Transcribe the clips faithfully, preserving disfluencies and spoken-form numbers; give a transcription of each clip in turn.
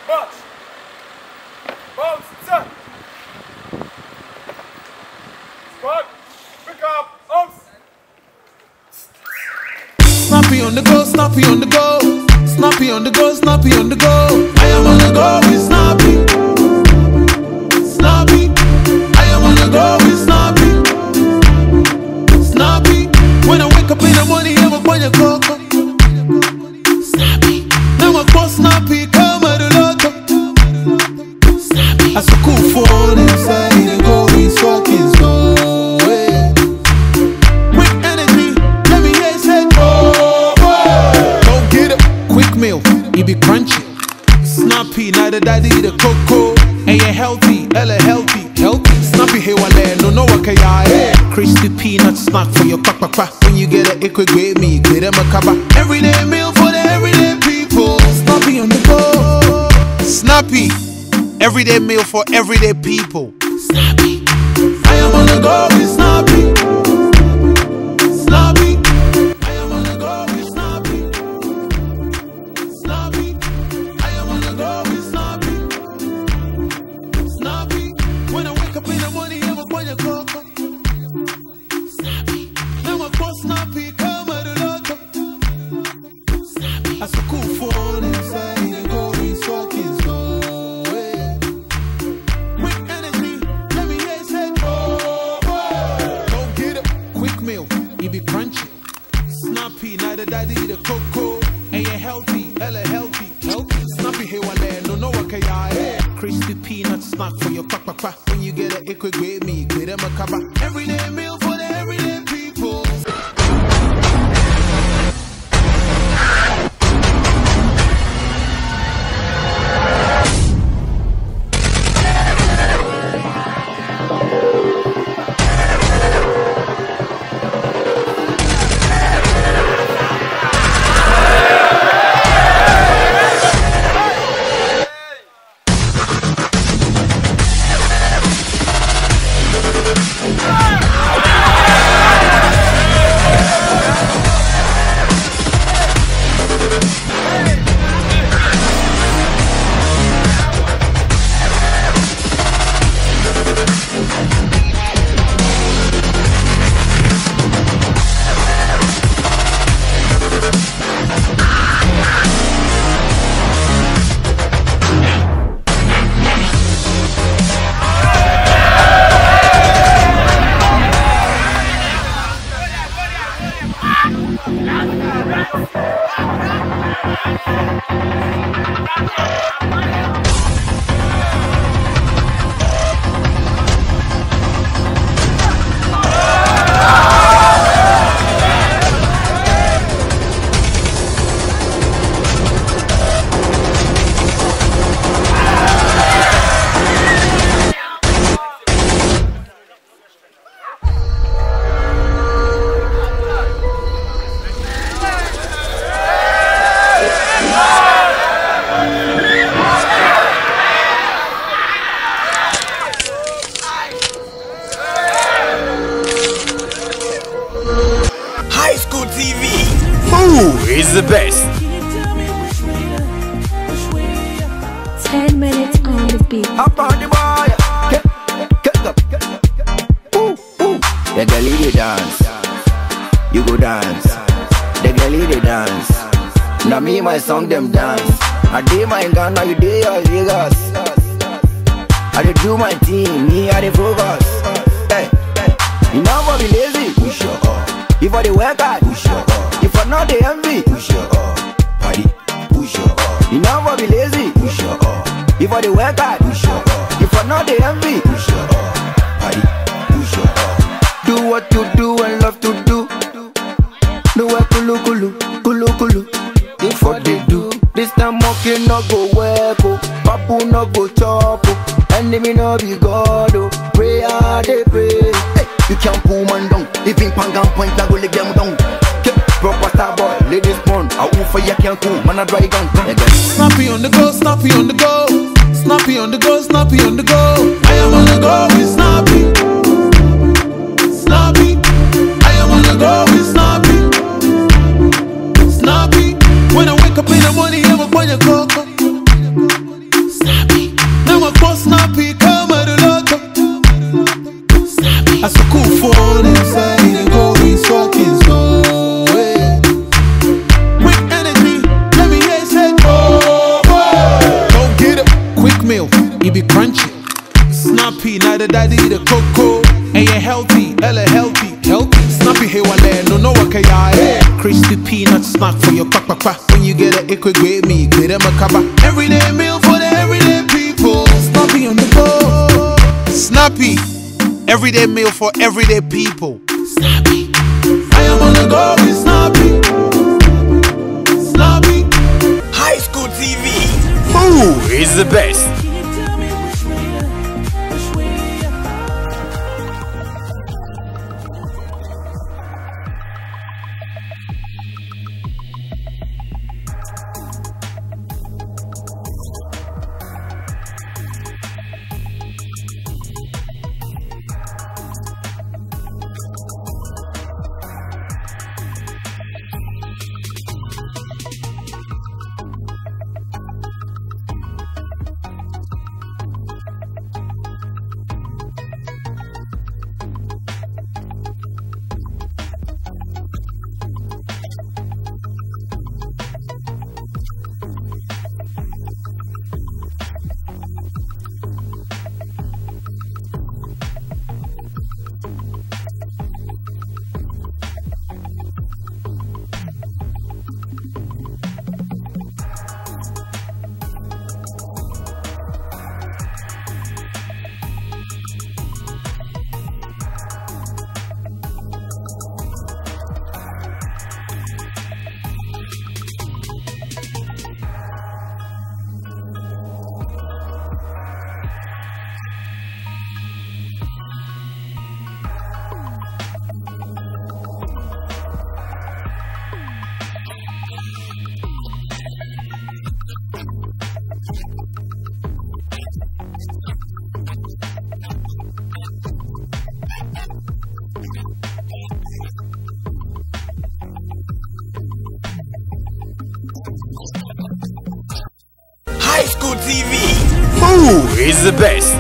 March! Bounce, set! Squad, pick up, arms! Snappy on the go, snappy on the go. Snappy on the go, snappy on the go. I am on the go with Snappy. Snappy. I am on the go with Snappy. Snappy. When I wake up in the morning, I'm up on your cocoa. Snappy. Now I call Snappy, come at the lotto. Snappy. I so cool for inside and go with walking slow. Hey. Quick energy, let me hear say go. Go get it. Quick meal, it be crunchy. Snappy, now the daddy the cocoa. And you're healthy, Ella healthy, healthy. Snappy, hey, wale, no, no, okay, yeah. Crispy peanut snack for your papa. When you get an equal grade me, get them a kaba. Everyday meal for the everyday people. Snappy on the go. Snappy, everyday meal for everyday people. Snappy, I am on the go with Snappy. Snappy, I am on the go with Snappy. Snappy, I am on the go with Snappy. Snappy, when I wake up in the morning, I'm up on your cocoa. Snappy, now I call Snappy, come at the lotto. Snappy, I so cool for inside and go with walking slow. Hey. Quick energy, let me hear say go. Go get it. Quick meal, it be crunchy. Snappy, now the daddy the cocoa. And you're healthy, Ella healthy, healthy. Snappy, hey, wale, no, no, okay, yeah. Crispy peanut snack for your papa. When you get an equal grade me, get them a kaba. Everyday meal for the everyday people. Is the best. Ten minutes on the beat. Up on the boy. Get, get up. Ooh, ooh. The girlie they dance. You go dance. The girlie they dance. Now me my song them dance. I did my Ghana, you did your Vegas. I did do my team, me I did focus. Hey, hey. You never be lazy. Push your up. If I did work hard, push your up. If I not the envy, push your up. Party, push your up. You never be lazy, push your up. If I the work hard, push your up. If I not the envy, push your up. Party, push your up. Do what you do and love to do. Do what kulu kulu, kulu kulu. If what they do, this time monkey no go work, oh. Papu no go chop, oh. Enemy no be God, oh. Pray hard, they pray. Hey, you can't pull man down. If in pangan point, I go let them down. Proper star boy, ladies born. I will for you can't cool, man I dry gun. Snappy on the go, snappy on the go. Snappy on the go, snappy on the go. I am on the go with Snappy. Snappy, I am on the go with Snappy. Snappy, when I wake up in the morning, I'm up on your cocoa. it be crunchy. Snappy, now the daddy the cocoa. And you healthy, hella healthy, healthy. Snappy, hey, wale, no, no, okay, yeah. Crispy peanut snack for your quack, quack, quack. When you get it, quick with me, get them a kaba. Everyday meal for the everyday people. Snappy on the go. Snappy, everyday meal for everyday people. Snappy, I am on the go with Snappy. Snappy. High School T V. Who is the best? High School T V. Who is the best?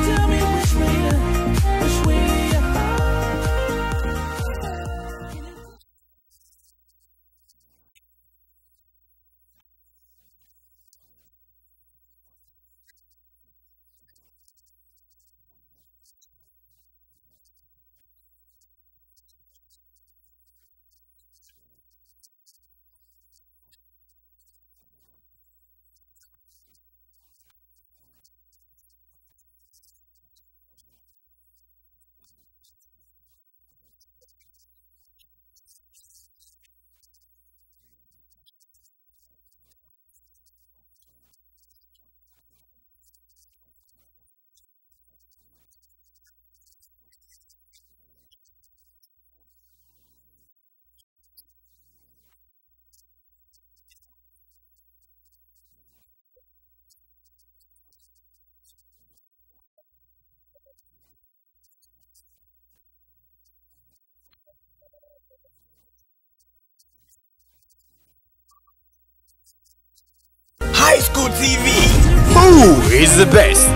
High School T V. Who is the best?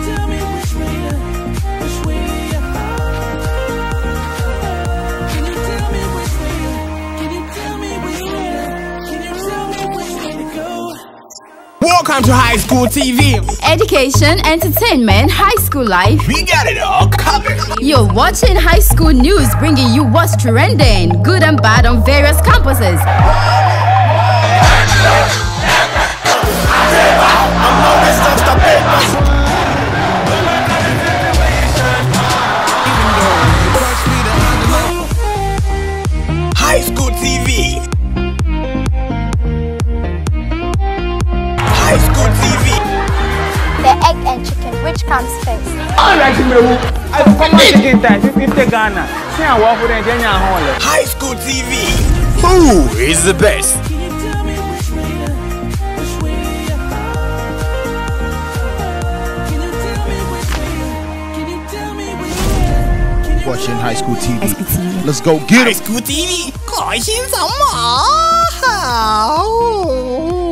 Welcome to High School T V. Education, entertainment, high school life. We got it all covered. You're watching High School News, bringing you what's trending, good and bad on various campuses. High School T V. High School T V. The egg and chicken, which comes first? Alright, Mewu. I come on again time. If you Ghana, say I walk with Kenya home. High School T V. Who is the best? Watching High School T V. Let's go get it. High School T V. 开心什么？好。